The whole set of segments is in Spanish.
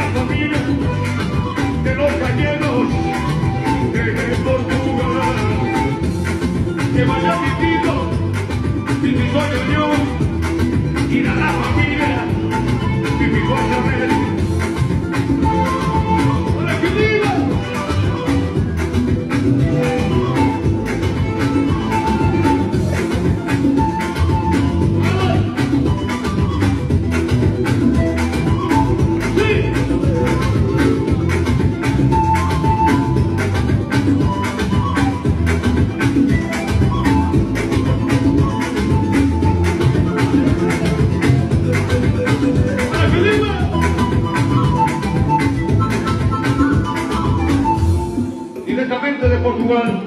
la familia de los gallegos de Portugal. Que vaya mi tío, y mi sueño yo, ir a la familia y mi cosa ver. ¡Hola, que diga! Directamente de Portugal,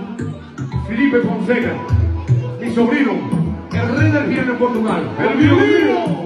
Felipe Fonseca, mi sobrino, el rey del bien de Portugal. ¡El violino!